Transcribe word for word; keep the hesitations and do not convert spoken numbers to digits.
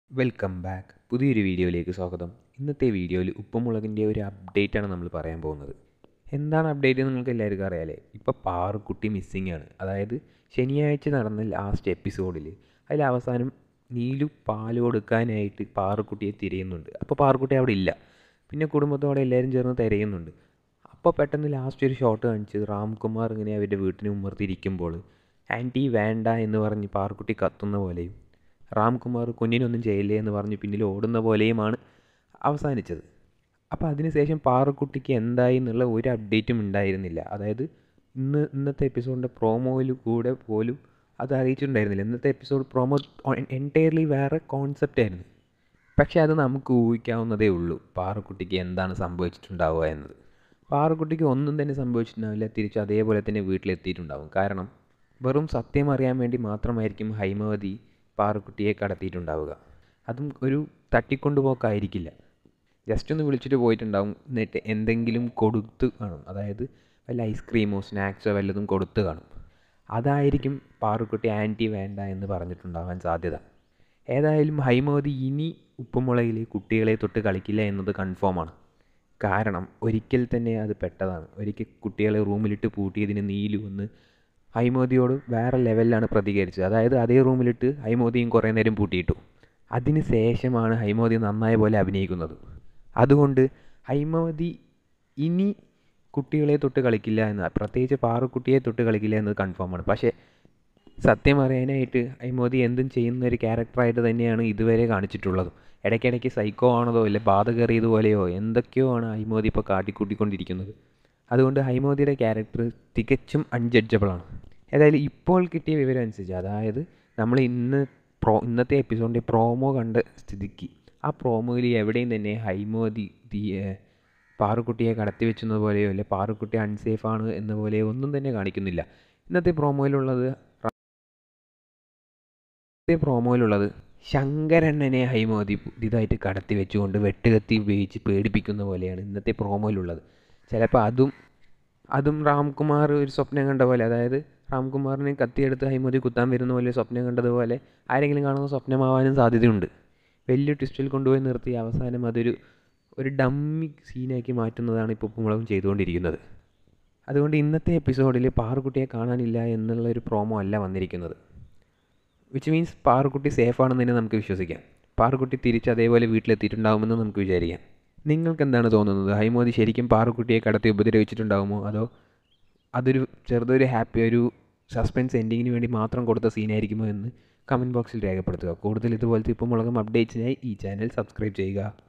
Welcome back. പുതിയൊരു വീഡിയോയിലേക്ക് സ്വാഗതം. ഇന്നത്തെ വീഡിയോയിൽ ഉപ്പുമുളകിൻ്റെ ഒരു അപ്ഡേറ്റാണ് നമ്മൾ പറയാൻ പോകുന്നത്. എന്താണ് അപ്ഡേറ്റ് എന്ന് നിങ്ങൾക്ക് എല്ലാവർക്കും അറിയാലേ. ഇപ്പോൾ പാറുക്കുട്ടി മിസ്സിംഗ് ആണ്. അതായത് ശനിയാഴ്ച നടന്ന ലാസ്റ്റ് എപ്പിസോഡിൽ അതിൽ അവസാനം നീലു പാല് കൊടുക്കാനായിട്ട് പാറുക്കുട്ടിയെ തിരയുന്നുണ്ട്. അപ്പോൾ പാറുക്കുട്ടി അവിടെ ഇല്ല. പിന്നെ കുടുംബത്തോടെ എല്ലാവരും ചേർന്ന് തിരയുന്നുണ്ട്. അപ്പോൾ പെട്ടെന്ന് ലാസ്റ്റ് ഒരു ഷോട്ട് കാണിച്ച് രാംകുമാർ ഇങ്ങനെ അവരുടെ വീട്ടിന് ഉമ്മർത്തിരിക്കുമ്പോൾ ആൻറ്റി വേണ്ട എന്ന് പറഞ്ഞ് പാറുക്കുട്ടി കത്തുന്ന പോലെയും രാംകുമാർ കുഞ്ഞിനൊന്നും ചെയ്യില്ലേ എന്ന് പറഞ്ഞ് പിന്നിൽ ഓടുന്ന പോലെയുമാണ് അവസാനിച്ചത്. അപ്പോൾ അതിനുശേഷം പാറുക്കുട്ടിക്ക് എന്തായി എന്നുള്ള ഒരു അപ്ഡേറ്റും ഉണ്ടായിരുന്നില്ല. അതായത് ഇന്ന് ഇന്നത്തെ എപ്പിസോഡിൻ്റെ പ്രോമോയിൽ കൂടെ പോലും അത് അറിയിച്ചിട്ടുണ്ടായിരുന്നില്ല. ഇന്നത്തെ എപ്പിസോഡ് പ്രോമോ എൻറ്റയർലി വേറെ കോൺസെപ്റ്റ് ആയിരുന്നു. പക്ഷേ അത് നമുക്ക് ഊഹിക്കാവുന്നതേ ഉള്ളൂ പാറുക്കുട്ടിക്ക് എന്താണ് സംഭവിച്ചിട്ടുണ്ടാവുക എന്നത്. പാറുക്കുട്ടിക്ക് ഒന്നും തന്നെ സംഭവിച്ചിട്ടുണ്ടാവില്ല. തിരിച്ച് അതേപോലെ തന്നെ വീട്ടിലെത്തിയിട്ടുണ്ടാവും. കാരണം വെറും സത്യം അറിയാൻ വേണ്ടി മാത്രമായിരിക്കും ഹൈമവതി പാറുക്കുട്ടിയെ കടത്തിയിട്ടുണ്ടാവുക. അതും ഒരു തട്ടിക്കൊണ്ടുപോക്കായിരിക്കില്ല. ജസ്റ്റ് ഒന്ന് വിളിച്ചിട്ട് പോയിട്ടുണ്ടാവും. എന്നിട്ട് എന്തെങ്കിലും കൊടുത്ത് കാണും. അതായത് വല്ല ഐസ്ക്രീമോ സ്നാക്സോ വല്ലതും കൊടുത്ത് കാണും. അതായിരിക്കും പാറുക്കുട്ടി ആൻറ്റി വേണ്ട എന്ന് പറഞ്ഞിട്ടുണ്ടാവാൻ സാധ്യത. ഏതായാലും ഹൈമവതി ഇനി ഉപ്പുമുളകിൽ കുട്ടികളെ തൊട്ട് കളിക്കില്ല എന്നത് കൺഫേമാണ്. കാരണം ഒരിക്കൽ തന്നെ അത് പെട്ടതാണ്. ഒരിക്കൽ കുട്ടികളെ റൂമിലിട്ട് പൂട്ടിയതിന് നീലു വന്ന് ഹൈമവതിയോട് വേറെ ലെവലിലാണ് പ്രതികരിച്ചത്. അതായത് അതേ റൂമിലിട്ട് ഹൈമവതിയും കുറേ നേരം പൂട്ടിയിട്ടു. അതിന് ശേഷമാണ് ഹൈമവതി നന്നായ പോലെ അഭിനയിക്കുന്നത്. അതുകൊണ്ട് ഹൈമവതി ഇനി കുട്ടികളെ തൊട്ട് കളിക്കില്ല എന്ന്, പ്രത്യേകിച്ച് പാറുക്കുട്ടിയെ തൊട്ട് കളിക്കില്ല എന്നത് കൺഫേമാണ്. പക്ഷേ സത്യം അറിയാനായിട്ട് ഹൈമവതി എന്തും ചെയ്യുന്ന ഒരു ക്യാരക്ടറായിട്ട് തന്നെയാണ് ഇതുവരെ കാണിച്ചിട്ടുള്ളത്. ഇടയ്ക്കിടയ്ക്ക് സൈക്കോ ആണതോ അല്ലെ ബാധ കയറിയതുപോലെയോ എന്തൊക്കെയോ ആണ് ഹൈമവതി ഇപ്പോൾ കാട്ടിക്കൂട്ടിക്കൊണ്ടിരിക്കുന്നത്. അതുകൊണ്ട് ഹൈമവതിയുടെ ക്യാരക്ടർ തികച്ചും അൺജഡ്ജബിളാണ്. ഏതായാലും ഇപ്പോൾ കിട്ടിയ വിവരം അനുസരിച്ച്, അതായത് നമ്മൾ ഇന്ന് പ്രോ ഇന്നത്തെ എപ്പിസോഡിൻ്റെ പ്രോമോ കണ്ട സ്ഥിതിക്ക് ആ പ്രോമോയിൽ എവിടെയും തന്നെ ഹൈമവതി പാറുക്കുട്ടിയെ കടത്തി വെച്ചെന്നത് പോലെയോ അല്ലെ പാറുക്കുട്ടി അൺസേഫാണ് എന്ന പോലെയോ ഒന്നും തന്നെ കാണിക്കുന്നില്ല. ഇന്നത്തെ പ്രോമോയിലുള്ളത് ഇന്നത്തെ പ്രോമോയിലുള്ളത് ശങ്കരണ്ണനെ ഹൈമവതി പുതിയതായിട്ട് കടത്തി വെച്ചുകൊണ്ട് വെട്ടുകത്തി ഉപയോഗിച്ച് പേടിപ്പിക്കുന്ന പോലെയാണ് ഇന്നത്തെ പ്രോമോയിലുള്ളത്. ചിലപ്പോൾ അതും അതും രാംകുമാർ ഒരു സ്വപ്നം കണ്ട പോലെ, അതായത് രാംകുമാറിനെ കത്തിയെടുത്ത് ഹൈമവതി കുത്താൻ വരുന്ന പോലെ സ്വപ്നം കണ്ടതുപോലെ ആരെങ്കിലും കാണുന്ന സ്വപ്നമാവാനും സാധ്യതയുണ്ട്. വലിയ ട്വിസ്റ്റിൽ കൊണ്ടുപോയി നിർത്തി അവസാനം അതൊരു ഒരു ഡമ്മി സീനാക്കി മാറ്റുന്നതാണ് ഇപ്പോൾ ഉപ്പുമുളകും ചെയ്തുകൊണ്ടിരിക്കുന്നത്. അതുകൊണ്ട് ഇന്നത്തെ എപ്പിസോഡിൽ പാറുക്കുട്ടിയെ കാണാനില്ല എന്നുള്ളൊരു പ്രോമോ അല്ല വന്നിരിക്കുന്നത്. വിച്ച് മീൻസ് പാറുക്കുട്ടി സേഫാണെന്ന് തന്നെ നമുക്ക് വിശ്വസിക്കാം. പാറുക്കുട്ടി തിരിച്ച് അതേപോലെ വീട്ടിലെത്തിയിട്ടുണ്ടാകുമെന്ന് നമുക്ക് വിചാരിക്കാം. നിങ്ങൾക്ക് എന്താണ് തോന്നുന്നത്? ഹൈമവതി ശരിക്കും പാറുക്കുട്ടിയെ കടത്തി ഉപദ്രവിച്ചിട്ടുണ്ടാകുമോ, അതോ അതൊരു ചെറുതൊരു ഹാപ്പി ഒരു സസ്പെൻസ് എൻഡിങ്ങിന് വേണ്ടി മാത്രം കൊടുത്ത സീനായിരിക്കുമോ എന്ന് കമൻറ്റ് ബോക്സിൽ രേഖപ്പെടുത്തുക. കൂടുതൽ ഇതുപോലത്തെ ഉപ്പുമുളകും അപ്ഡേറ്റ്സിനായി ഈ ചാനൽ സബ്സ്ക്രൈബ് ചെയ്യുക.